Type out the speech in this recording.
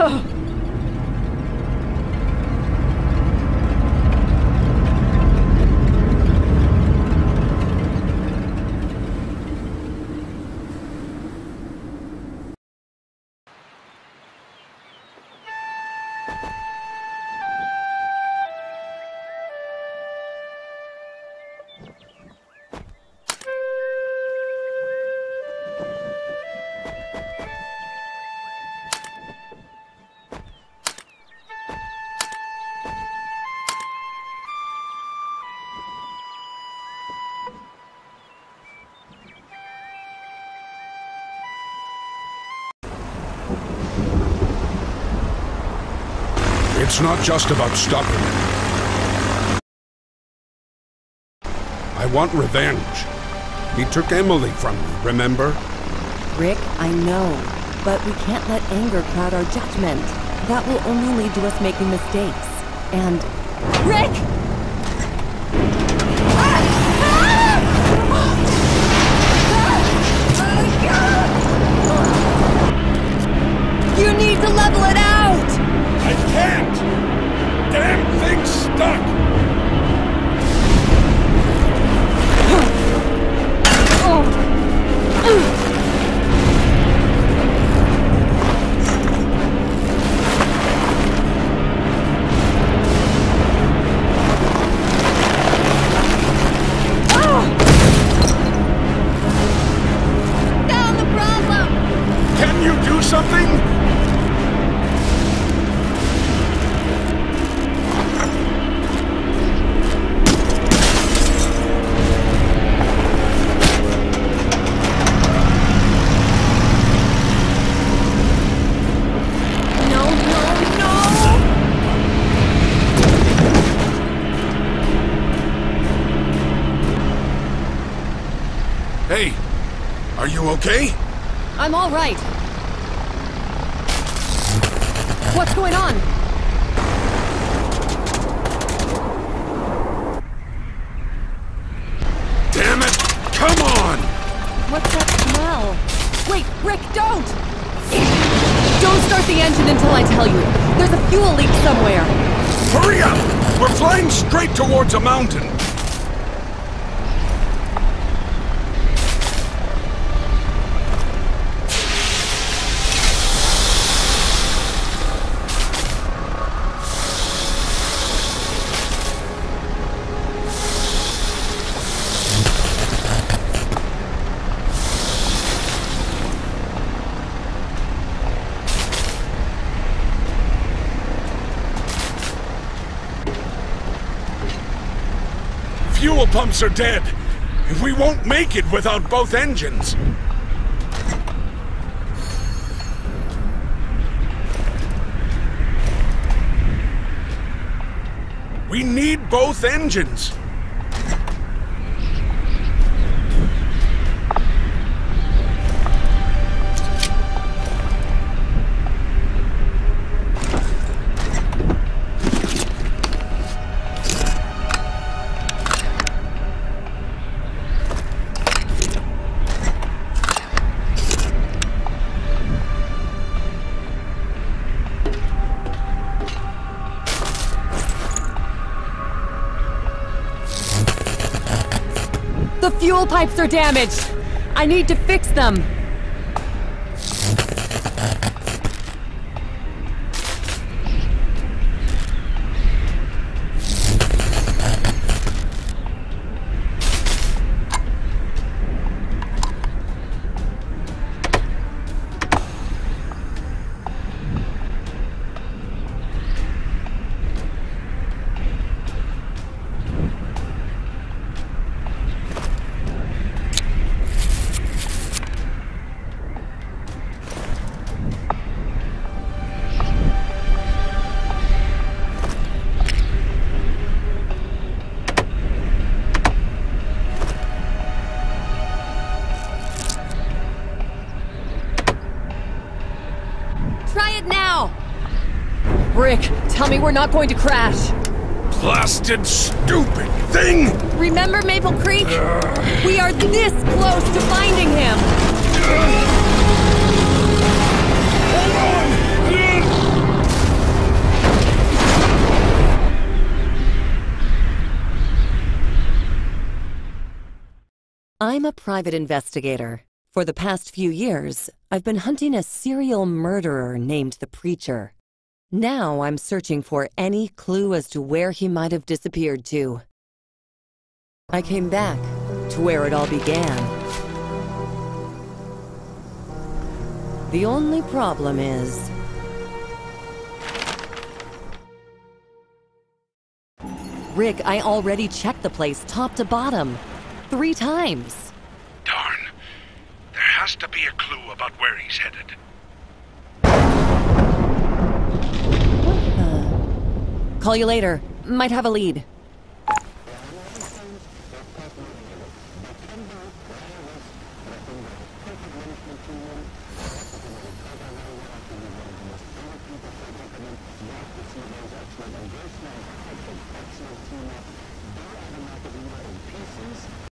It's not just about stopping him. I want revenge. He took Emily from me, remember? Rick, I know, but we can't let anger cloud our judgment. That will only lead to us making mistakes. And... Rick! You need to level it out! I can't! Damn thing's stuck! Down the problem! Can you do something? Hey, are you okay? I'm all right. What's going on? Damn it! Come on! What's that smell? Wait, Rick, don't! Don't start the engine until I tell you. There's a fuel leak somewhere. Hurry up! We're flying straight towards a mountain. Fuel pumps are dead. We won't make it without both engines. We need both engines. The fuel pipes are damaged. I need to fix them. Try it now! Rick, tell me we're not going to crash. Blasted stupid thing! Remember Maple Creek? We are this close to finding him! Hold on! I'm a private investigator. For the past few years, I've been hunting a serial murderer named the Preacher. Now I'm searching for any clue as to where he might have disappeared to. I came back to where it all began. The only problem is... Rick, I already checked the place top to bottom. 3 times. Darn. There has to be a clue about where he's headed. Call you later. Might have a lead.